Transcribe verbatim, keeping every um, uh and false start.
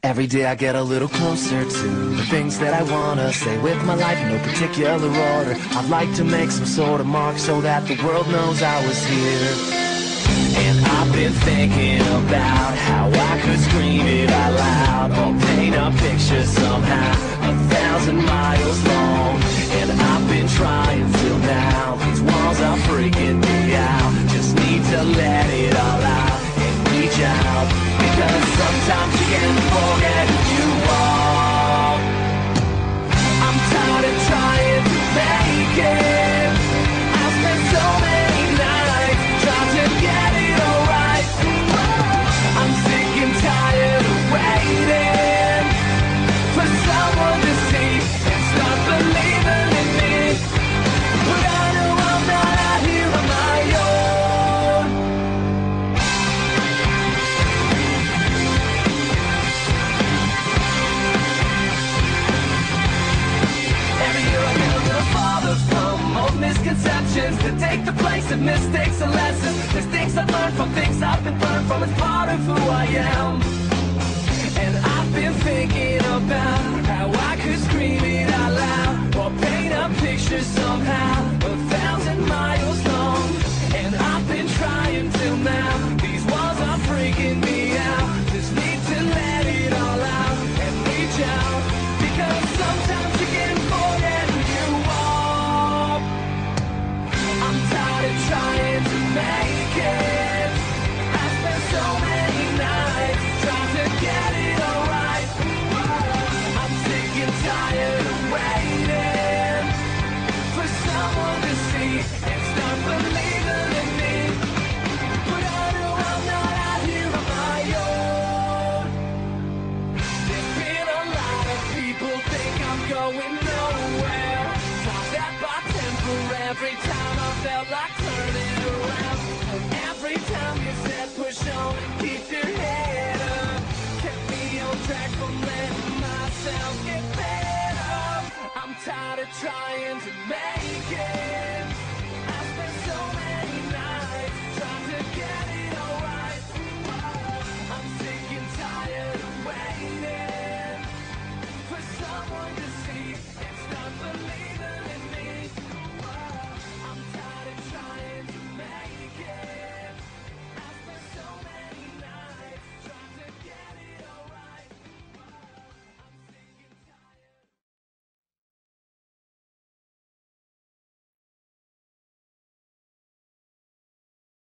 Every day I get a little closer to the things that I wanna say with my life in no particular order. I'd like to make some sort of mark so that the world knows I was here. And I've been thinking about how I could scream it out loud or paint a picture somehow a thousand miles long. And I've been trying till now, these walls are freaking me out. Just need to let it all out and reach out, because sometimes you can't forget who you are. I'm tired of trying to make it. I've spent so many nights trying to get it all right. I'm sick and tired of waiting for someone to see and start believing in me. But I know I'm not out here on my own. Every year I get a little farther from old misconceptions that take the place of mistakes and lessons. There's things I've learned from things I've been burned from. It's part of who I am. And I've been thinking about how I could scream it out loud or paint a picture somehow a thousand miles long. And I've been trying till now, these walls are freaking me out. Just need to let it all out and reach out, because sometimes you can't forget who you are. I'm tired of trying to make it. I spent so many nights trying to get it all right. I'm sick and tired of waiting for someone to see and start believing in me. But I know I'm not out here on my own. There's been a lot of people think I'm going nowhere. Times that by temper every time I felt like turning around. And every time you said push on and keep your head up, kept me on track from letting myself get better. I'm tired of trying to make